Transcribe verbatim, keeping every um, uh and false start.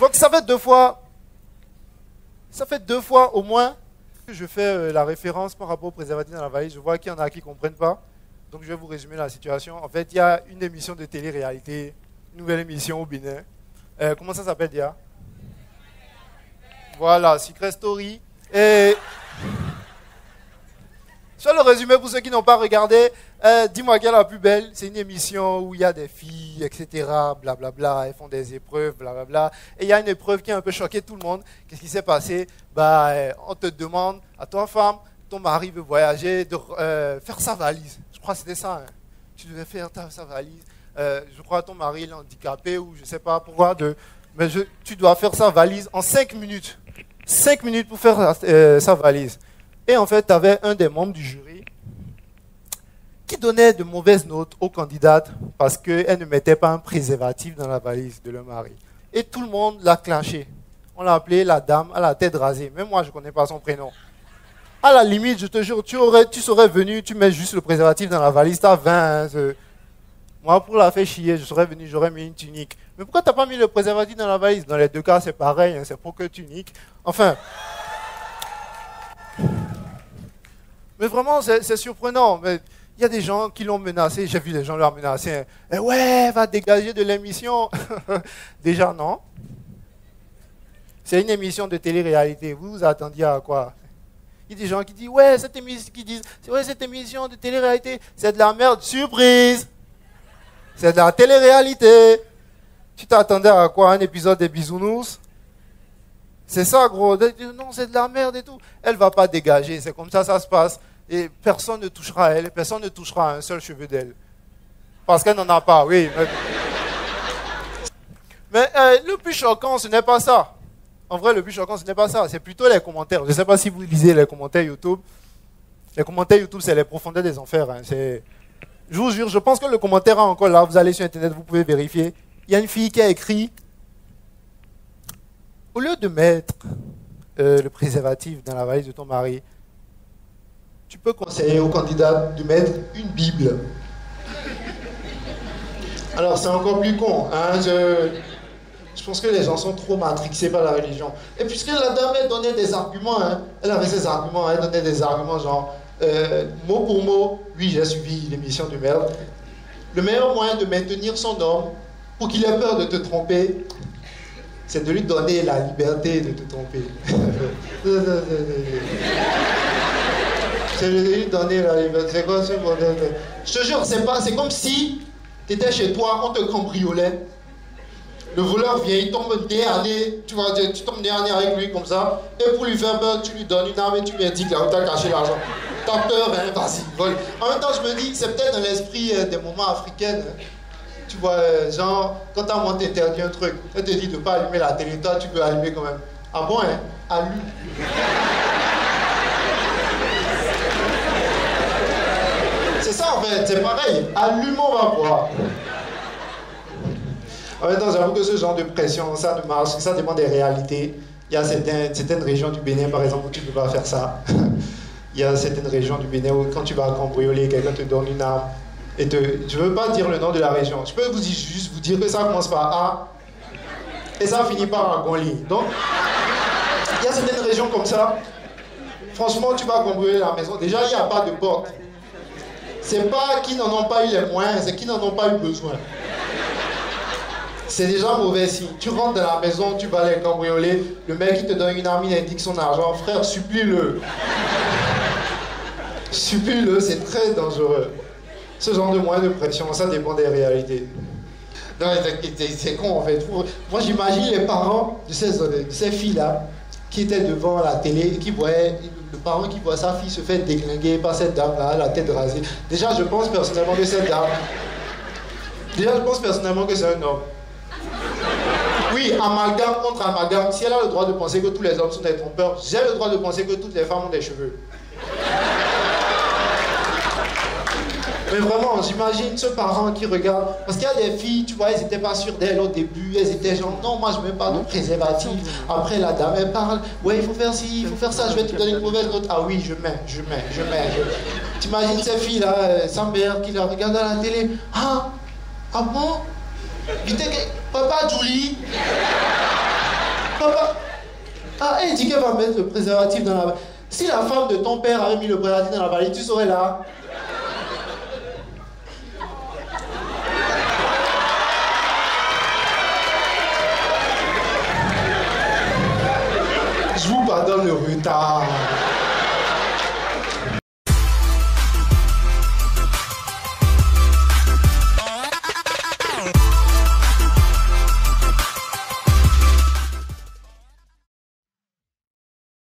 vois que ça fait deux fois, ça fait deux fois au moins que je fais euh, la référence par rapport au préservatif dans la valise. Je vois qu'il y en a qui ne comprennent pas. Donc je vais vous résumer la situation. En fait, il y a une émission de télé-réalité, une nouvelle émission au Bénin. Euh, comment ça s'appelle, Dia? Voilà, Secret Story. Et sur le résumé, pour ceux qui n'ont pas regardé, euh, dis-moi quelle est la plus belle. C'est une émission où il y a des filles, et cetera. Blablabla, elles font des épreuves, blablabla. Et il y a une épreuve qui a un peu choqué tout le monde. Qu'est-ce qui s'est passé? Bah, euh, on te demande, à toi femme, ton mari veut voyager, de euh, faire sa valise. Je crois que c'était ça. Hein. Tu devais faire ta, sa valise. Euh, je crois que ton mari est handicapé ou je ne sais pas pourquoi. De, mais je, tu dois faire sa valise en cinq minutes. cinq minutes pour faire euh, sa valise. Et en fait, tu avais un des membres du jury qui donnait de mauvaises notes aux candidates parce qu'elles ne mettaient pas un préservatif dans la valise de leur mari. Et tout le monde l'a clenché. On l'a appelée la dame à la tête rasée. Même moi, je ne connais pas son prénom. À la limite, je te jure, tu, aurais, tu serais venu, tu mets juste le préservatif dans la valise, tu as vingt. Hein, moi, pour la faire chier, je serais venu, j'aurais mis une tunique. Mais pourquoi tu n'as pas mis le préservatif dans la valise? Dans les deux cas, c'est pareil, hein, c'est pour que tunique. Enfin... Mais vraiment, c'est, c'est surprenant. Mais il y a des gens qui l'ont menacé. J'ai vu des gens leur menacer. Eh ouais, va dégager de l'émission. Déjà, non. C'est une émission de télé-réalité. Vous vous attendiez à quoi? Il y a des gens qui disent, ouais, cette émission, qui disent, ouais, cette émission de télé-réalité, c'est de la merde. Surprise! C'est de la télé-réalité. Tu t'attendais à quoi? Un épisode des Bisounours? C'est ça, gros. Non, c'est de la merde et tout. Elle ne va pas dégager. C'est comme ça, ça se passe. Et personne ne touchera à elle. Personne ne touchera à un seul cheveu d'elle. Parce qu'elle n'en a pas, oui. Mais, mais euh, le plus choquant, ce n'est pas ça. En vrai, le plus choquant, ce n'est pas ça. C'est plutôt les commentaires. Je ne sais pas si vous lisez les commentaires YouTube. Les commentaires YouTube, c'est les profondeurs des enfers. Hein. C'est... Je vous jure, je pense que le commentaire est encore là. Vous allez sur Internet, vous pouvez vérifier. Il y a une fille qui a écrit... Au lieu de mettre euh, le préservatif dans la valise de ton mari, tu peux conseiller au candidat de mettre une Bible. Alors c'est encore plus con. Hein, je, je pense que les gens sont trop matrixés par la religion. Et puisque la dame, elle donnait des arguments, hein, elle avait ses arguments, elle donnait des arguments genre, euh, mot pour mot, oui j'ai suivi l'émission de merde, le meilleur moyen de maintenir son homme pour qu'il ait peur de te tromper, c'est de lui donner la liberté de te tromper. C'est de lui donner la liberté. C'est quoi ce bordel? Je te jure, c'est pas, c'est comme si tu étais chez toi, on te cambriolait. Le voleur vient, il tombe nez à nez, tu vois, tu tombes nez à nez avec lui comme ça, et pour lui faire peur, tu lui donnes une arme et tu lui indiques là où tu as caché l'argent. T'as peur, hein, vas-y, vole. En même temps, je me dis que c'est peut-être dans l'esprit euh, des moments africains. Hein. Tu vois, euh, genre, quand ta maman t'interdit un truc, elle te dit de ne pas allumer la télé, toi tu peux allumer quand même. Ah bon, hein? Allume. C'est ça en fait, c'est pareil. Allume, on va voir. En même temps, j'avoue que ce genre de pression, ça ne marche, ça dépend des réalités. Il y a certaines, certaines régions du Bénin, par exemple, où tu ne peux pas faire ça. Il y a certaines régions du Bénin où quand tu vas cambrioler, quelqu'un te donne une arme. Et te, je ne veux pas dire le nom de la région. Je peux vous, juste vous dire que ça commence par A et ça finit par Angoli. Donc, il y a certaines régions comme ça. Franchement, tu vas cambrioler la maison. Déjà, il n'y a pas de porte. C'est pas qu'ils n'en ont pas eu les moyens, c'est qu'ils n'en ont pas eu besoin. C'est déjà mauvais signe. Tu rentres dans la maison, tu vas les cambrioler. Le mec, il te donne une arme, il indique son argent. Frère, supplie-le. Supplie-le, c'est très dangereux. Ce genre de moyens de pression, ça dépend des réalités. Non, c'est, c'est con en fait. Moi j'imagine les parents de ces, de ces filles-là qui étaient devant la télé et qui voyaient le parent qui voit sa fille se faire déglinguer par cette dame-là, la tête rasée. Déjà je pense personnellement que cette dame... Déjà je pense personnellement que c'est un homme. Oui, amalgame contre amalgame. Si elle a le droit de penser que tous les hommes sont des trompeurs, j'ai le droit de penser que toutes les femmes ont des cheveux. Mais vraiment, j'imagine ce parent qui regarde. Parce qu'il y a des filles, tu vois, elles n'étaient pas sûres d'elles au début. Elles étaient genre, non, moi je ne mets pas de préservatif. Après, la dame, elle parle. Ouais, il faut faire ci, il faut faire ça, je vais te donner une mauvaise note. Ah oui, je mets, je mets, je mets. Je... T'imagines ces filles-là, sa mère qui la regarde à la télé. Ah, ah bon? Papa Julie. Papa, ah, elle dit qu'elle va mettre le préservatif dans la... Si la femme de ton père avait mis le préservatif dans la valise, tu serais là. Je vous pardonne le retard.